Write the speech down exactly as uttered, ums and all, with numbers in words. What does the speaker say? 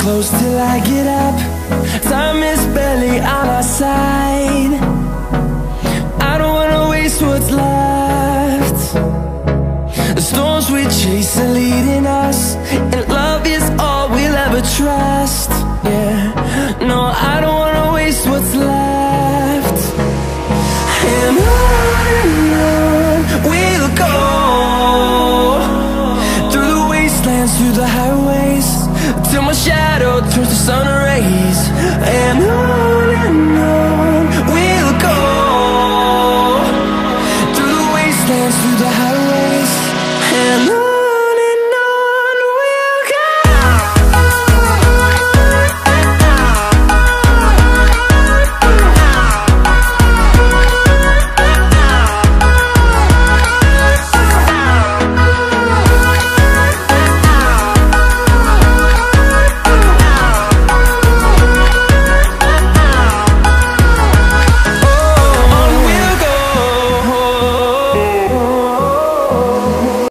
close till I get up. Time is barely on our side. I don't wanna waste what's left. The storms we chase are leading us, and love is all we'll ever trust. Yeah, no, I don't wanna waste what's left. And on and on we'll go, through the wastelands, through the highways, till my shadow